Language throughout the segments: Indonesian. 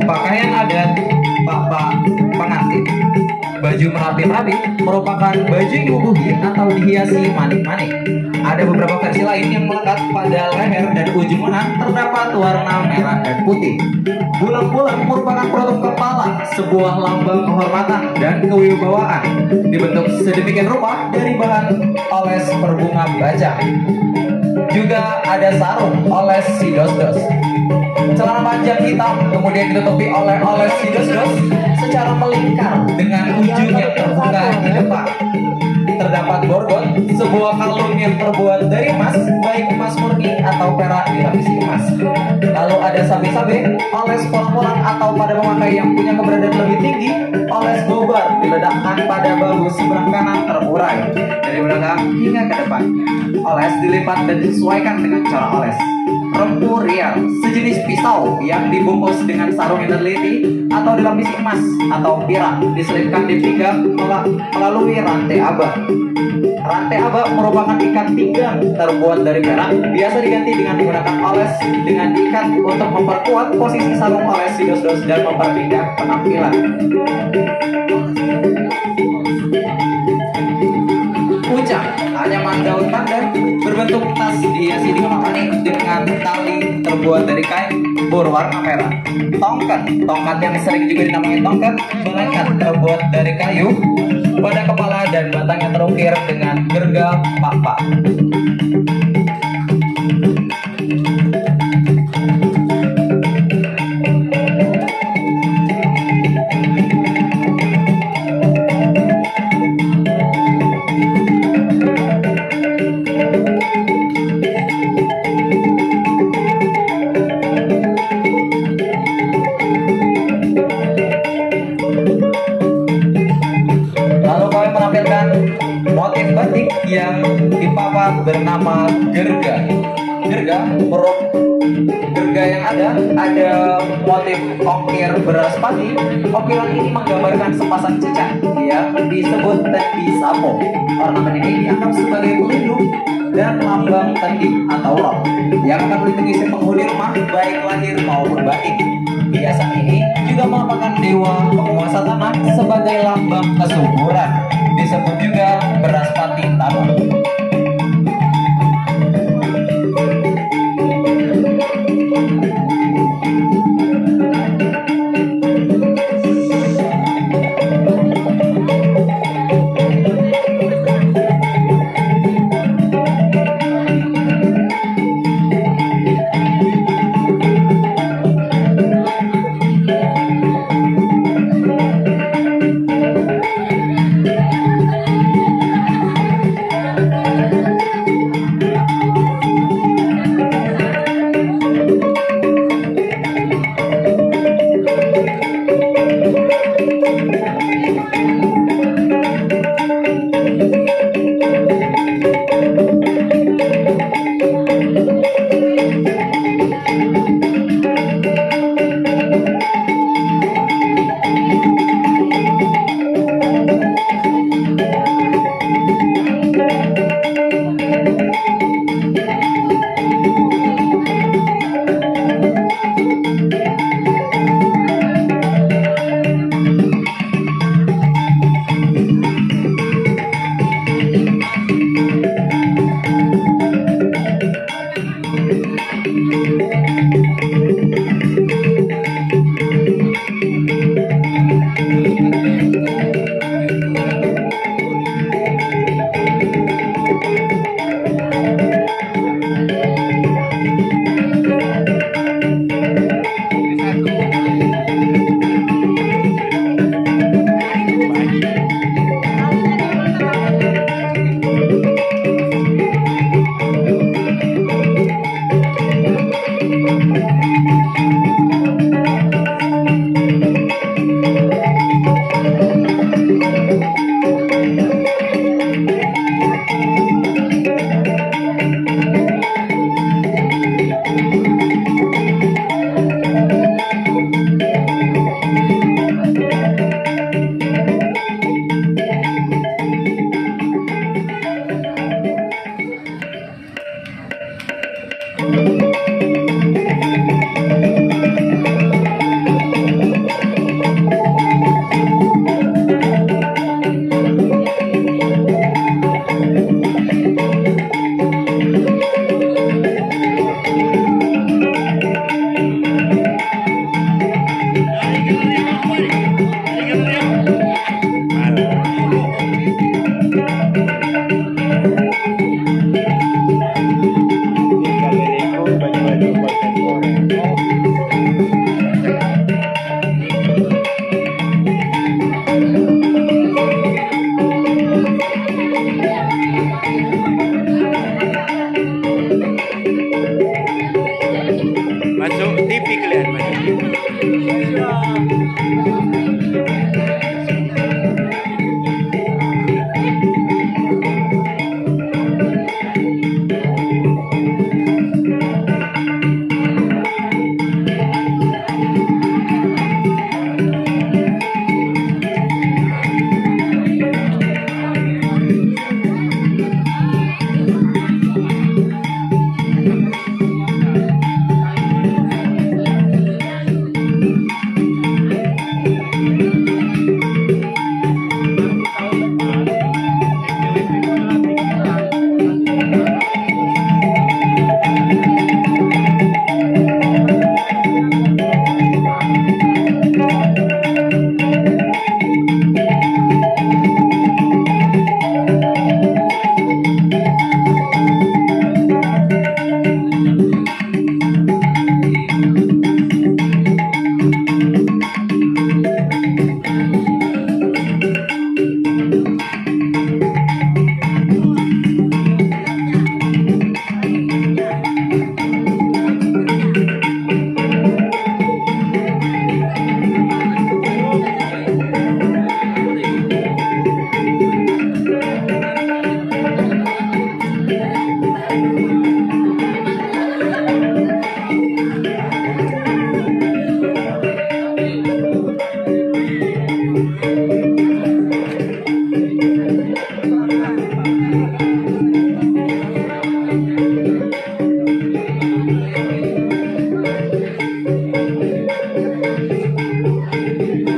pakaian adat bapak pengantin. Baju merapi-rapi merupakan baju yang dibubuhi atau dihiasi manik-manik. Ada beberapa versi lain yang melekat pada leher dan ujung lengan terdapat warna merah dan putih. Bulang-bulang merupakan penutup kepala, sebuah lambang kehormatan dan kewibawaan, dibentuk sedemikian rupa dari bahan oles berbunga bajang. Juga ada sarung oles si dos-dos. Celana panjang hitam kemudian ditutupi oleh oles si dos-dos secara melingkar dengan ujung yang terbuka di depan. Terdapat borgon, sebuah kalung yang terbuat dari emas, baik emas murni atau perak dilapisi emas. Lalu ada sabe-sabe, oles polang-polang atau pada pemakai yang punya keberadaan lebih tinggi, oles gobar diledakkan pada bahu sebelah kanan terurai dari belakang hingga ke depan. Oles dilipat dan disesuaikan dengan cara oles. Rempu rial, sejenis pisau yang dibungkus dengan sarung yang teliti atau dilapisi emas atau perak, diselipkan di pinggang melalui rantai abah. Rantai abah merupakan ikat pinggang terbuat dari perak, biasa diganti dengan menggunakan oles dengan ikat untuk memperkuat posisi sarung oles si dos-dos dan memperpindah penampilan. Puncak, anyaman daun pandan berbentuk tas dihiasi dengan manik dengan tali terbuat dari kain berwarna merah. Tongkat, tongkat yang sering juga dinamai tongkat melengket terbuat dari kayu. Pada kepala dan batangnya terukir dengan gergal pak-pak. Motif batik yang dipapat bernama gerga. Gerga yang ada motif okir beras padi. Okiran ini menggambarkan sepasang cecak yang disebut tendi sapo. Ornamen ini dianggap sebagai pelindung dan lambang tendi atau roh yang akan melindungi si penghuni rumah baik lahir maupun batin. Hiasan ini juga merupakan dewa penguasa tanah sebagai lambang kesuburan. Disebut juga beras pati tanah.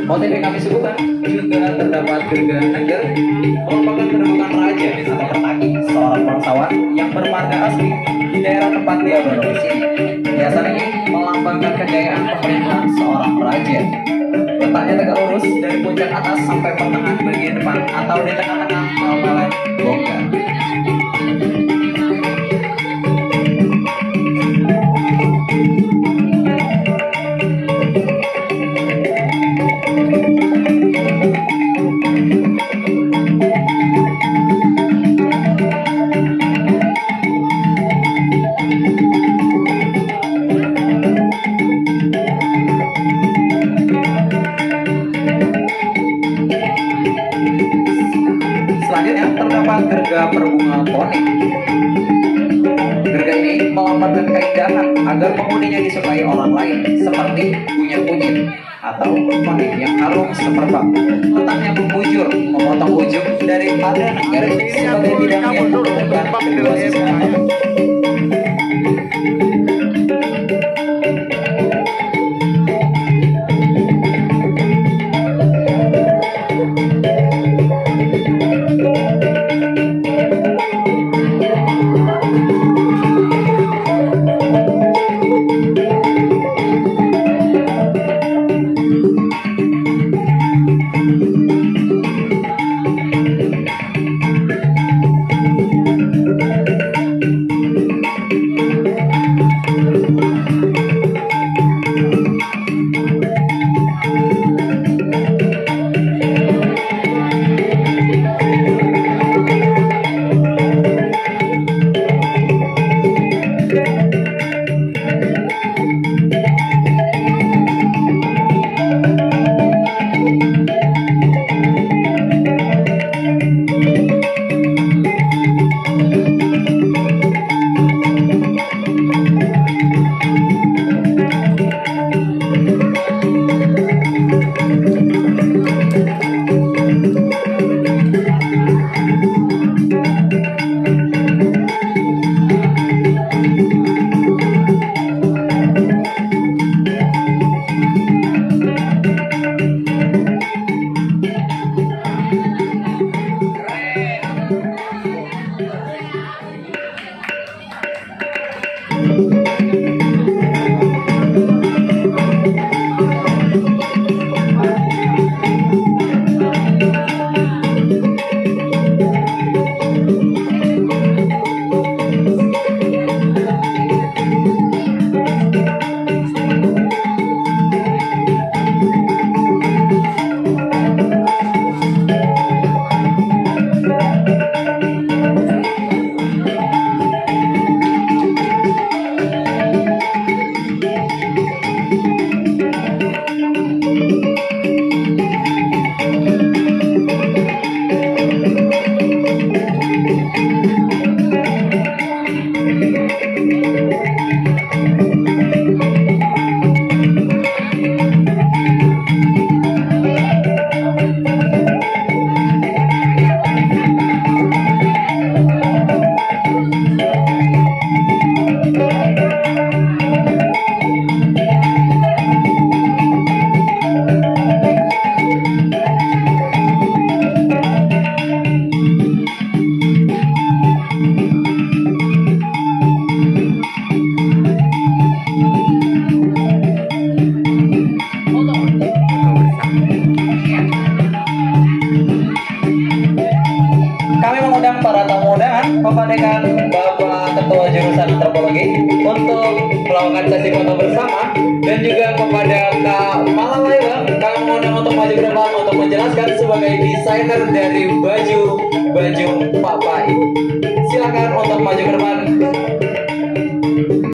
Motif yang kami sebutkan juga terdapat gergaji Ngejer, merupakan kedudukan raja atau petani seorang bangsawan yang bermarga asli di daerah tempat dia berdomisili. Hiasan ini melambangkan kejayaan pemerintahan seorang raja. Letaknya tegak lurus dari puncak atas sampai pertengahan bagian depan atau di tengah-tengah melempar bongkar. Selanjutnya terdapat gerga berbunga ponik. Gerga ini melambangkan keindahan agar penghuninya disukai orang lain, seperti kunyit-kunyit atau ponik yang harum semerbak. Letaknya membujur, memotong ujung daripada nengger sebagai bidangnya bukan kedua sisi. Kepada Bapak Ketua Jurusan Antropologi untuk melakukan sesi foto bersama, dan juga kepada Kak Malalaila, kami mengundang untuk maju ke depan untuk menjelaskan sebagai desainer dari baju Pak Pai. Silakan untuk maju ke depan.